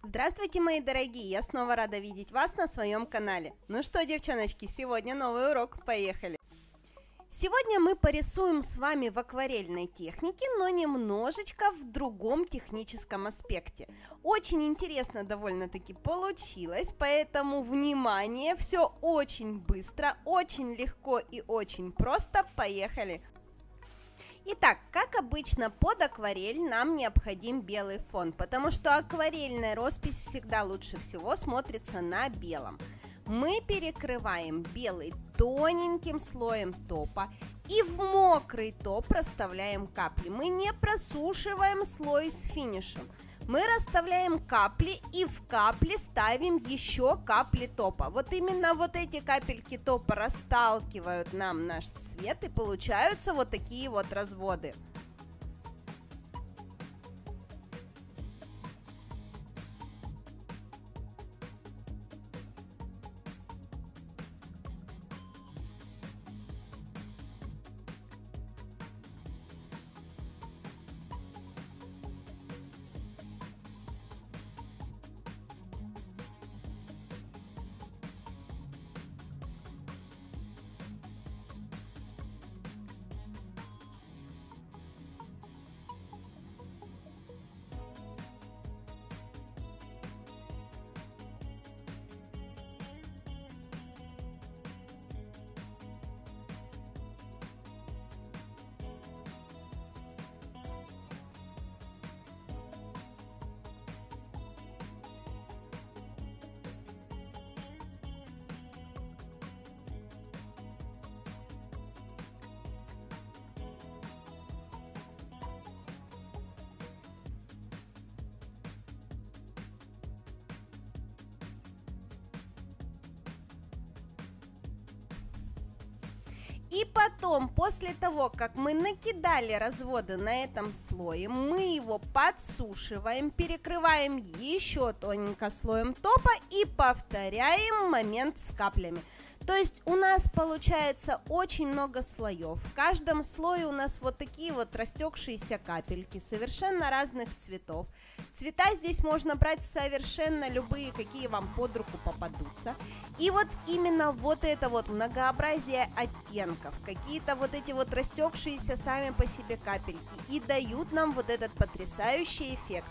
Здравствуйте, мои дорогие! Я снова рада видеть вас на своем канале. Ну что, девчоночки, сегодня новый урок. Поехали! Сегодня мы порисуем с вами в акварельной технике, но немножечко в другом техническом аспекте. Очень интересно довольно-таки получилось, поэтому внимание, все очень быстро, очень легко и очень просто. Поехали! Итак, как обычно, под акварель нам необходим белый фон, потому что акварельная роспись всегда лучше всего смотрится на белом. Мы перекрываем белый тоненьким слоем топа и в мокрый топ расставляем капли. Мы не просушиваем слой с финишем. Мы расставляем капли и в капли ставим еще капли топа. Вот именно вот эти капельки топа расталкивают нам наш цвет, и получаются вот такие вот разводы. И потом, после того, как мы накидали разводы на этом слое, мы его подсушиваем, перекрываем еще тоненько слоем топа и повторяем момент с каплями. То есть у нас получается очень много слоев. В каждом слое у нас вот такие вот растекшиеся капельки совершенно разных цветов. Цвета здесь можно брать совершенно любые, какие вам под руку попадутся. И вот именно вот это вот многообразие оттенков, какие-то вот эти вот растекшиеся сами по себе капельки и дают нам вот этот потрясающий эффект.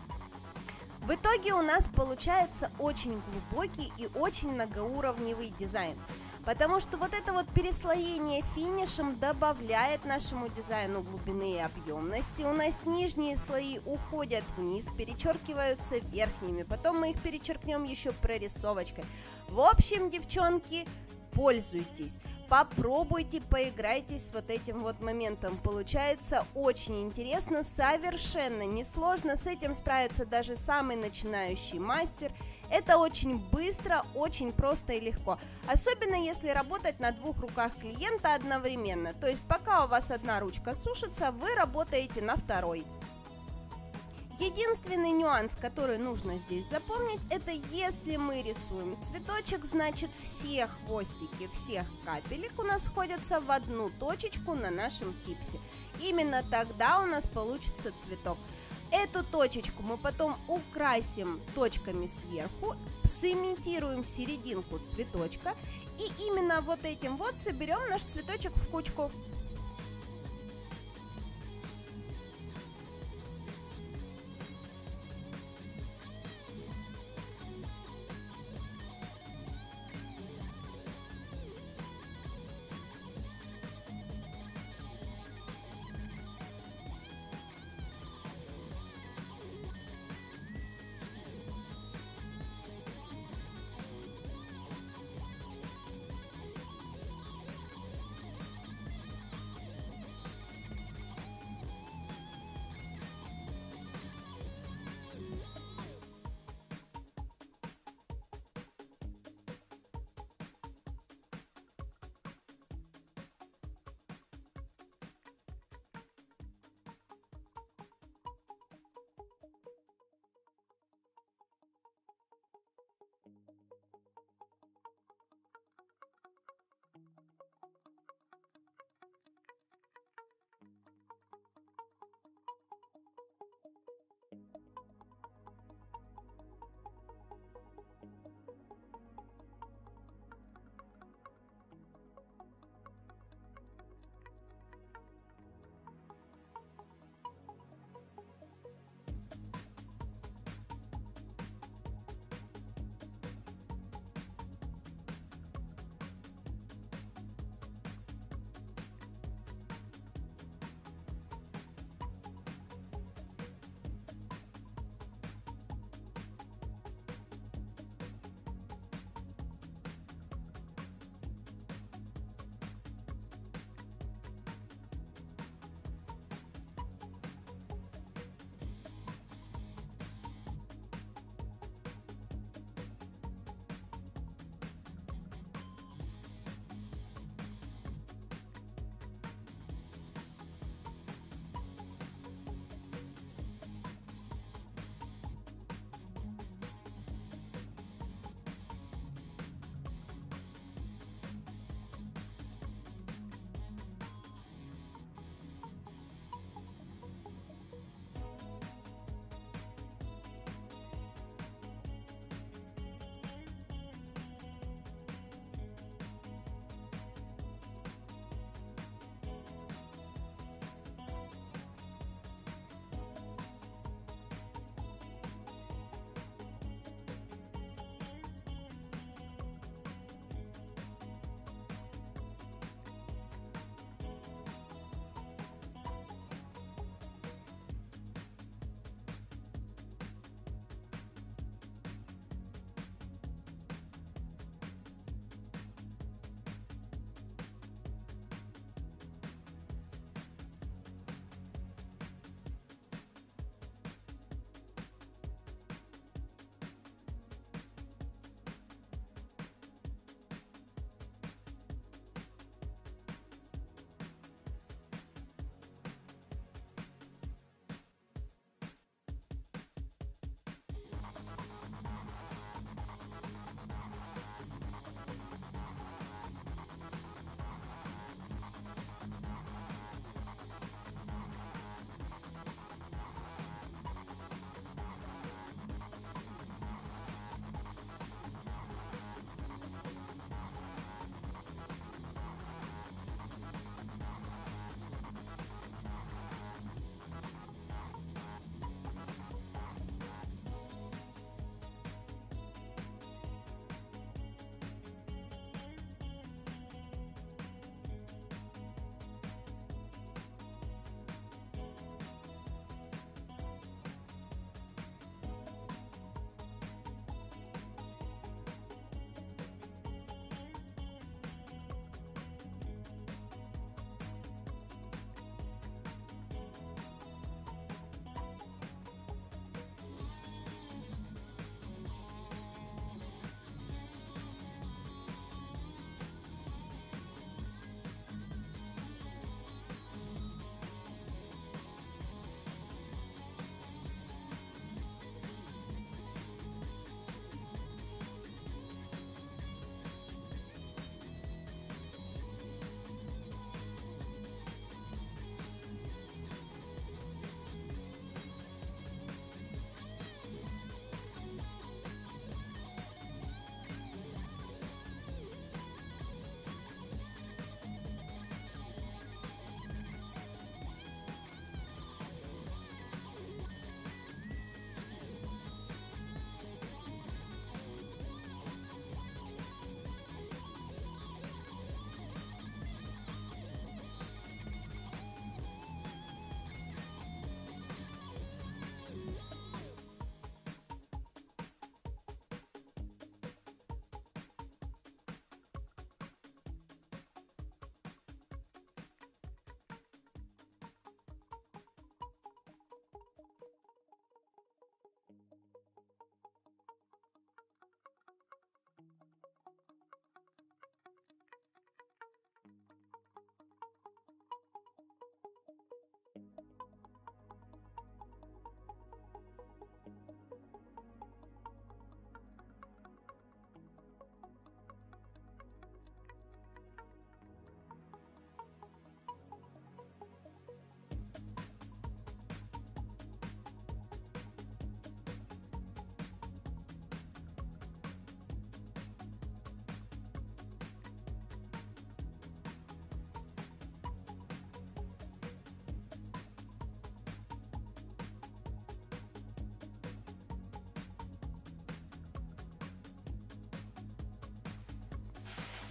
В итоге у нас получается очень глубокий и очень многоуровневый дизайн, потому что вот это вот переслоение финишем добавляет нашему дизайну глубины и объемности. У нас нижние слои уходят вниз, перечеркиваются верхними, потом мы их перечеркнем еще прорисовочкой. В общем, девчонки, пользуйтесь, попробуйте, поиграйтесь с вот этим вот моментом. Получается очень интересно, совершенно несложно, с этим справится даже самый начинающий мастер. Это очень быстро, очень просто и легко, особенно если работать на двух руках клиента одновременно. То есть пока у вас одна ручка сушится, вы работаете на второй. Единственный нюанс, который нужно здесь запомнить, это если мы рисуем цветочек, значит все хвостики всех капелек у нас сходятся в одну точечку на нашем кипсе. Именно тогда у нас получится цветок. Эту точечку мы потом украсим точками сверху, сымитируем серединку цветочка и именно вот этим вот соберем наш цветочек в кучку.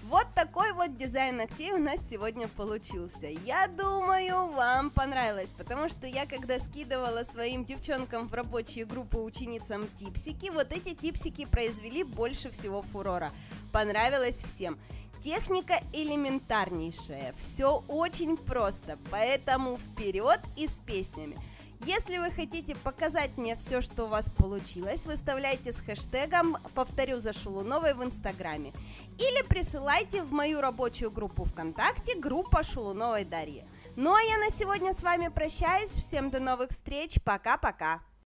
Вот такой вот дизайн ногтей у нас сегодня получился. Я думаю, вам понравилось, потому что я когда скидывала своим девчонкам в рабочие группы ученицам типсики, вот эти типсики произвели больше всего фурора. Понравилось всем. Техника элементарнейшая, все очень просто, поэтому вперед и с песнями. Если вы хотите показать мне все, что у вас получилось, выставляйте с хэштегом, повторю, за Шулуновой в Инстаграме. Или присылайте в мою рабочую группу ВКонтакте, группа Шулуновой Дарьи. Ну а я на сегодня с вами прощаюсь, всем до новых встреч, пока-пока!